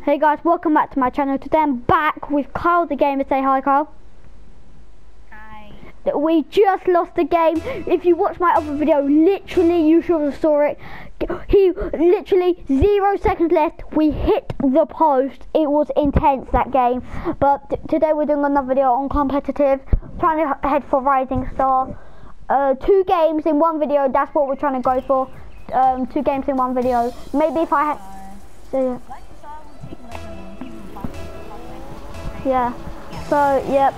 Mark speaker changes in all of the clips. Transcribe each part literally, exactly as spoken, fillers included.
Speaker 1: Hey guys, welcome back to my channel. Today I'm back with Kyle the Gamer. Say hi, Kyle.
Speaker 2: Hi.
Speaker 1: We just lost the game. If you watch my other video, literally you should have saw it. He literally zero seconds left. We hit the post. It was intense, that game. But today we're doing another video on competitive, trying to head for Rising Star. Uh, two games in one video. That's what we're trying to go for. Um, two games in one video. Maybe if I had. So, yeah. So, yep.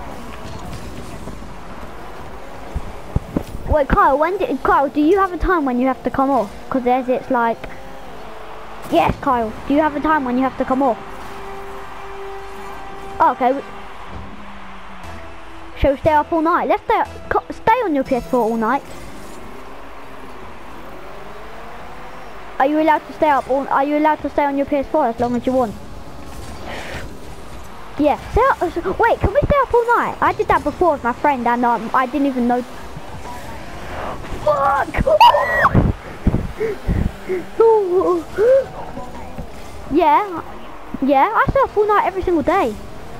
Speaker 1: Wait, Kyle, when did, Kyle, do you have a time when you have to come off? Because there's it's like... Yes, Kyle, do you have a time when you have to come off? Oh, okay. Shall we stay up all night? Let's stay, stay on your P S four all night. Are you allowed to stay up all, are you allowed to stay on your P S four as long as you want? Yeah, stay up, wait, can we stay up all night? I did that before with my friend and um, I didn't even know. Fuck! Yeah, yeah, I stay up all night every single day.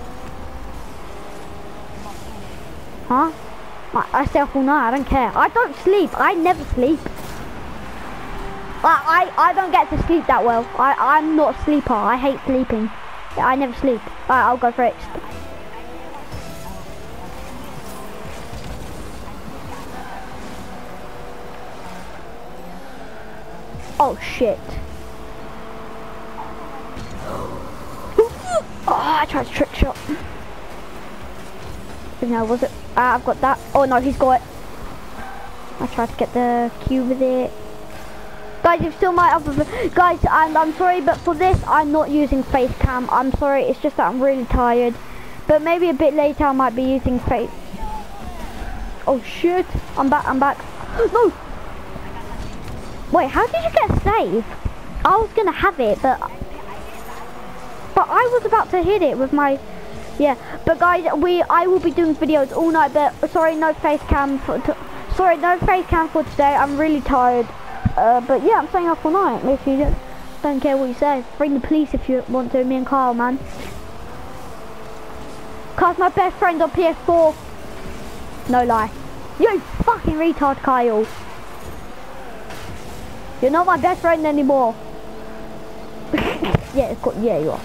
Speaker 1: Huh? I, I stay up all night, I don't care. I don't sleep, I never sleep. I, I, I don't get to sleep that well. I, I'm not a sleeper, I hate sleeping. Yeah, I never sleep. Alright, I'll go for it. Oh shit. Oh, I tried to trick shot. No, was it? Uh, I've got that. Oh no, he's got it. I tried to get the cue with it. Guys, you've still might have, guys, and I'm sorry, but for this, I'm not using face cam. I'm sorry, it's just that I'm really tired. But maybe a bit later, I might be using face. Oh shit! I'm back. I'm back. No. Wait, how did you get a save? I was gonna have it, but but I was about to hit it with my. Yeah, but guys, we I will be doing videos all night. But sorry, no face cam for. Sorry, no face cam for today. I'm really tired. Uh, but yeah, I'm staying up all night. If you don't, don't care what you say, bring the police if you want to. Me and Kyle, man. Kyle's my best friend on P S four. No lie. You fucking retard, Kyle. You're not my best friend anymore. yeah, it's got, yeah, you are.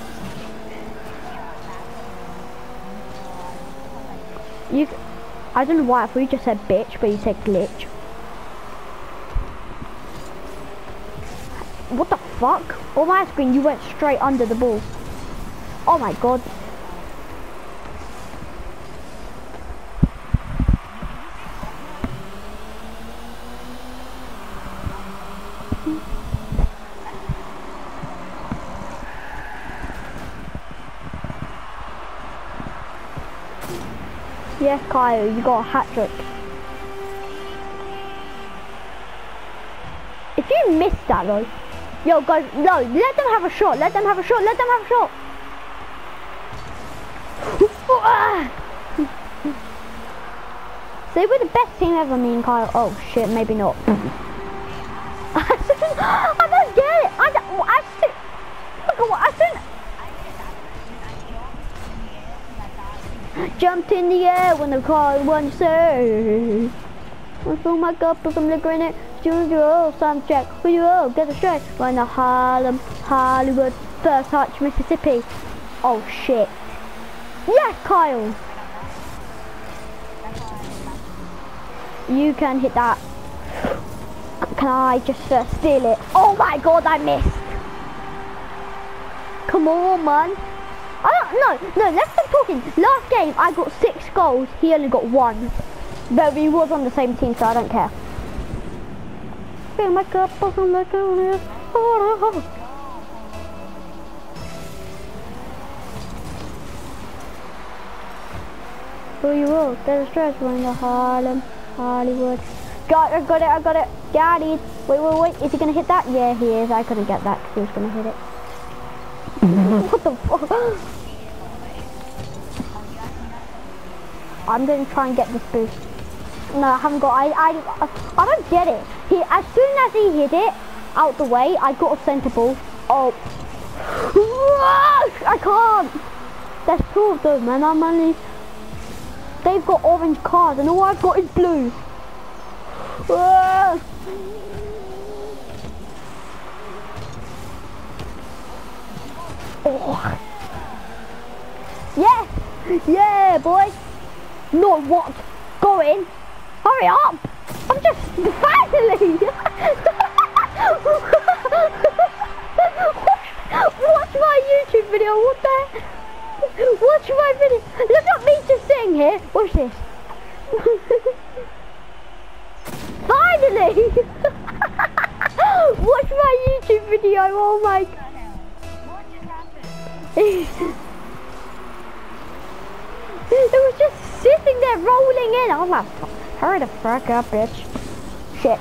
Speaker 1: You. I don't know why. I thought you just said bitch, but you said glitch. What the fuck? On my screen, you went straight under the ball. Oh my god. Yes, Kyle, you got a hat trick. If you missed that though. Yo, guys, no, let them have a shot, let them have a shot, let them have a shot. See, we're the best team ever, me and Kyle. Oh shit, maybe not. I don't get it. I don't, I think, look at what I think. Jumped in the air when the car went say. I fill my cup with some liquor in it. Studio sound check. Will you all get a straight? When the Harlem, Hollywood, first touch Mississippi. Oh shit. Yes, Kyle. You can hit that. Can I just uh, steal it? Oh my god, I missed. Come on, man. I don't, no, no, let's stop talking. Last game, I got six goals. He only got one. But we was on the same team, so I don't care. Fill my cup of some liquor on it. Who you will? Get a stretch when the Harlem, Hollywood. Got it, I got it, I got it. Got it. Wait, wait, wait. Is he gonna hit that? Yeah, he is. I couldn't get that because he was gonna hit it. What the fuck? I'm gonna try and get this boost. No, I haven't got. I, I, I don't get it. He, as soon as he hit it out the way, I got a centre ball. Oh, can't. There's two of them and I'm only... They've got orange cars and all I've got is blue. Ah. Oh. Yes! Yeah, boy! No, what? Go in! Hurry up! I'm just... Finally! Watch my YouTube video, what the... Watch my video. Look at me just sitting here. Watch this. Finally! Watch my YouTube video, oh my...
Speaker 2: What just happened?
Speaker 1: It was just sitting there rolling in. I was like, hurry the fuck up, bitch. Shit.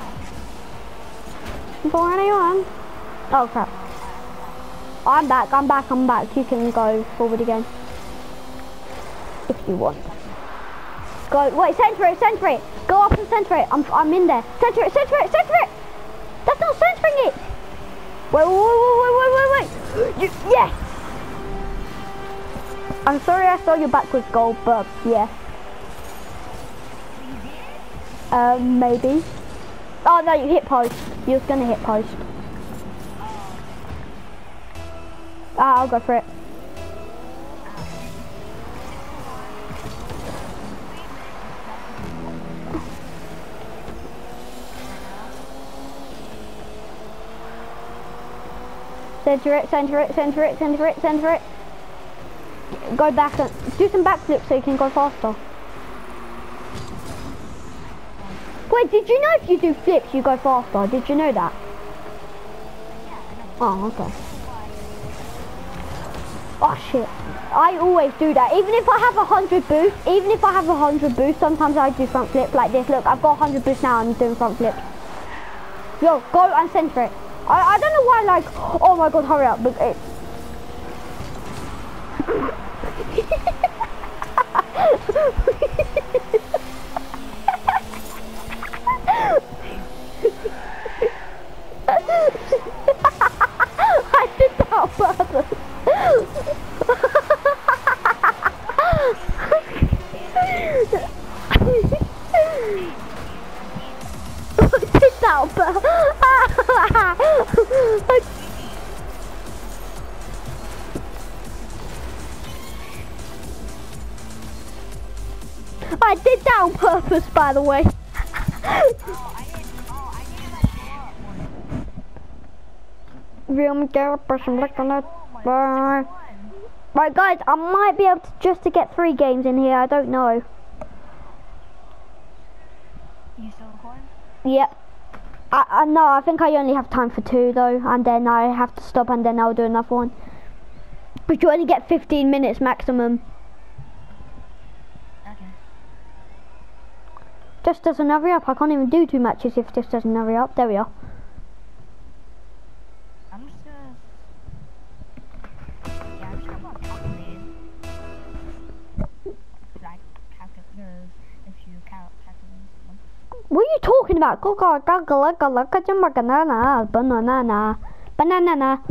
Speaker 1: For anyone? Oh crap. I'm back, I'm back, I'm back. You can go forward again. If you want. Go, wait, center it, center it. Go up and center it. I'm, I'm in there. Center it, center it, center it. That's not centering it. Wait, wait, wait, wait, wait, wait, wait. You, yes. I'm sorry I saw your backwards goal, but yeah. Um, maybe. Oh no, you hit post. You was gonna hit post. Ah, I'll go for it. Center it, center it, center it, center it, center it. Go back and do some backflips so you can go faster. Wait, did you know if you do flips you go faster? Did you know that? Oh, okay. Oh shit. I always do that. Even if I have a hundred boost, even if I have a hundred boost, sometimes I do front flip like this. Look, I've got a hundred boost now and I'm doing front flips. Yo, go and center it. I, I don't know why, like, oh my god, hurry up, but it... I did that on purpose. I did that on purpose. I did that on purpose, by the way.
Speaker 2: Oh, I didn't. Oh, I didn't let you up.
Speaker 1: Real girl, person like on it. Bye. Right, guys, I might be able to just to get three games in here. I don't know.
Speaker 2: You still recording?
Speaker 1: Yep. I, I no, I think I only have time for two though, and then I have to stop, and then I'll do another one. But you only get fifteen minutes maximum.
Speaker 2: Okay.
Speaker 1: Just doesn't hurry up. I can't even do two matches if it just doesn't hurry up. There we are.
Speaker 2: I'm just gonna... Yeah, I'm just gonna calculate. Like, calculate if you count calculate.
Speaker 1: What are you talking about? Go go go go go look at your banana banana banana.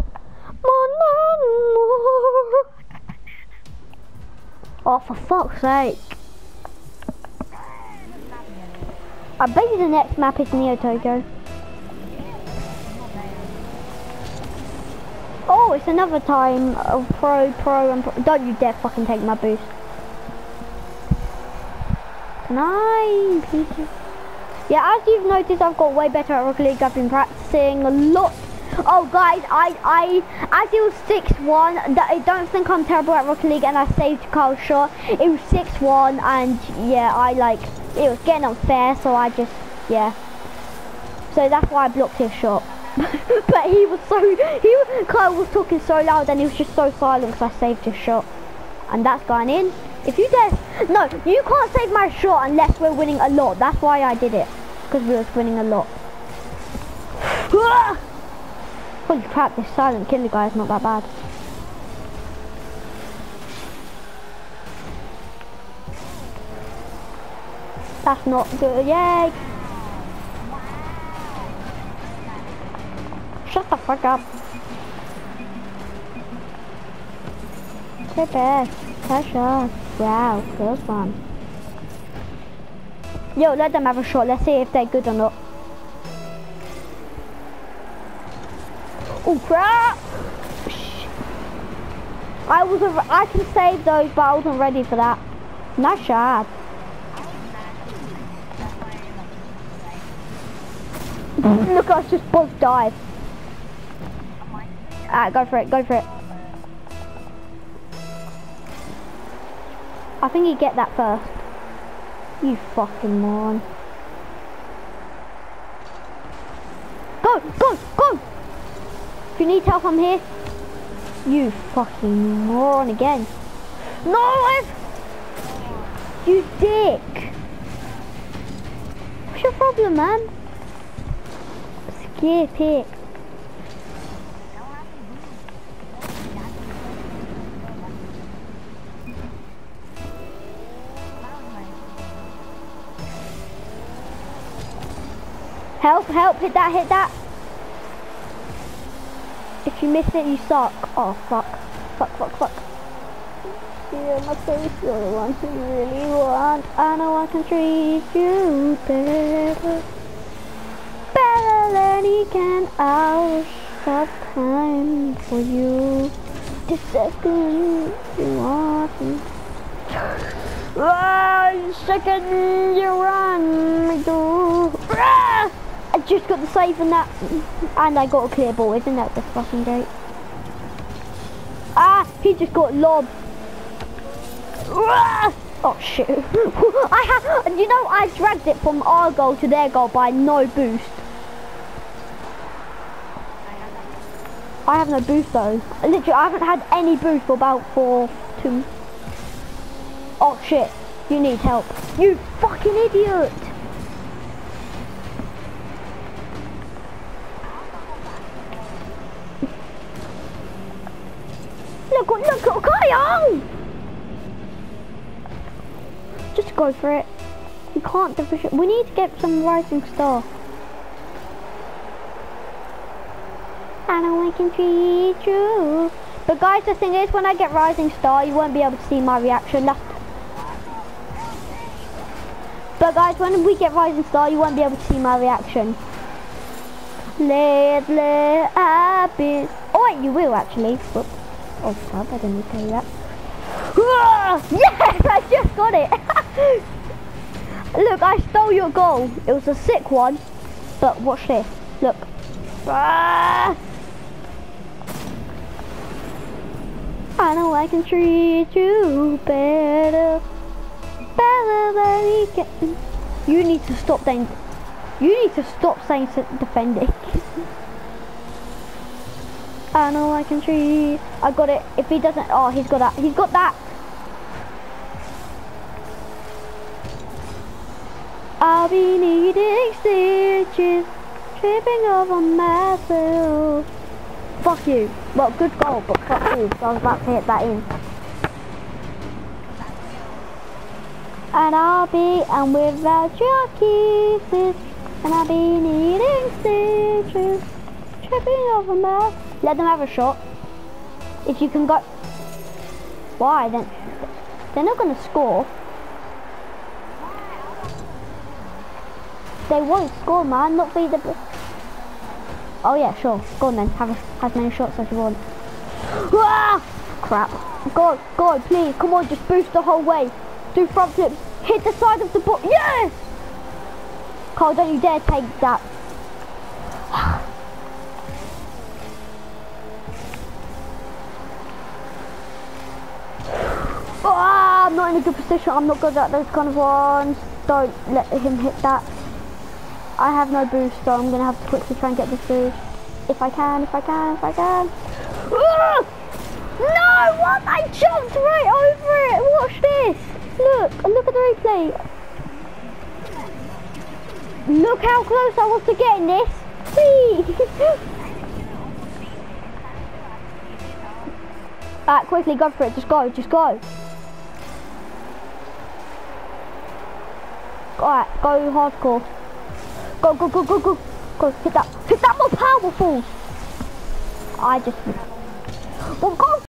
Speaker 1: Oh, for fuck's sake. I bet you the next map is Neo Tokyo. Oh, it's another time of pro, pro, and pro. Don't you dare fucking take my boost. Can I? Please? Yeah, as you've noticed, I've got way better at Rocket League. I've been practicing a lot. Oh, guys, I, I, as it was six one, I don't think I'm terrible at Rocket League, and I saved Carl's shot. It was six one, and yeah, I like, it was getting unfair, so I just, yeah. So that's why I blocked his shot. But he was so, he, Kyle was talking so loud, and he was just so silent because I saved his shot. And that's going in. If you dare, no, you can't save my shot unless we're winning a lot. That's why I did it, because we was winning a lot. Holy crap, this silent killer guy is not that bad. That's not good, yay! Shut the fuck up. Prepare. Pressure. Wow, close one. Yo, let them have a shot. Let's see if they're good or not. Oh crap! I was. I can save those, but I wasn't ready for that. Nice shot. Look, I just both died. Alright, go for it. Go for it. I think you get that first. You fucking moron. Go, go, go! If you need help, I'm here. You fucking moron again. No, I've... You dick. What's your problem, man? Skip it. Help, help, hit that, hit that. If you miss it, you suck. Oh, fuck. Fuck, fuck, fuck. Yeah, my face, you're the one who really want. I know I can treat you better. Better than he can. I'll stop time for you. The second you want me. Ah, second you run me to. Ah! I just got the save on that, and I got a clear ball. Isn't that the fucking great? Ah, he just got lobbed. Ah! Oh shit! I have, you know, I dragged it from our goal to their goal by no boost. I have no boost though. Literally, I haven't had any boost for about four, two. Oh shit! You need help. You fucking idiot! Look, look, look, Kyle! Just go for it. You can't defeat it. We need to get some rising star. I know I can treat you. But guys, the thing is, when I get rising star, you won't be able to see my reaction. That's... But guys, when we get rising star, you won't be able to see my reaction. Let, let happen. Oh wait, you will actually. Whoops. Oh god, I didn't need to tell you that. Yes, I just got it. Look, I stole your goal. It was a sick one. But watch this. Look. Ah! I know I can treat you better. Better than he can. You need to stop saying. You need to stop saying defending. I know I can treat. I got it. If he doesn't, oh, he's got that. He's got that. I'll be needing stitches, tripping over myself. Fuck you. Well, good goal, but fuck you. So I was about to hit that in. And I'll be, and without your kisses, and I'll be needing stitches, tripping over myself. Let them have a shot. If you can go. Why then? They're not going to score. They won't score, man. Not be the. Oh yeah, sure. Go on then. Have a, as many shots as you want. Ah! Crap. Go, go, please. Come on, just boost the whole way. Do front flips. Hit the side of the ball. Yes! Carl, don't you dare take that. Oh, I'm not in a good position. I'm not good at those kind of ones. Don't let him hit that. I have no boost, so I'm going to have to quickly try and get this boost. If I can, if I can, if I can. Ah! No, what? I jumped right over it. Watch this. Look, look at the replay. Look how close I was to getting this. See? Alright, quickly, go for it. Just go, just go. Alright, go hardcore. Go, go, go, go, go. Go, hit that. Hit that more powerful. I just... Well, go